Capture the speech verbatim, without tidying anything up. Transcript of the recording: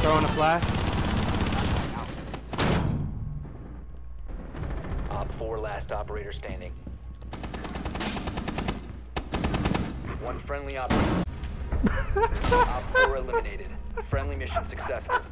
Throwing a flash. Op four, last operator standing. One friendly operator. Op four eliminated. Friendly mission successful.